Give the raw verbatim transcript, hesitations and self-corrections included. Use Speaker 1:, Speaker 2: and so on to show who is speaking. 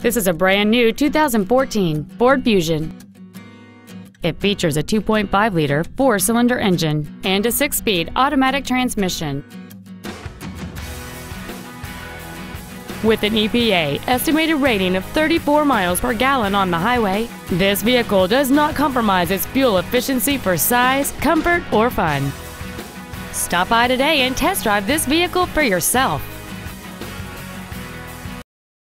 Speaker 1: This is a brand new two thousand fourteen Ford Fusion. It features a two point five liter four-cylinder engine and a six-speed automatic transmission. With an E P A estimated rating of thirty-four miles per gallon on the highway, this vehicle does not compromise its fuel efficiency for size, comfort, or fun. Stop by today and test drive this vehicle for yourself.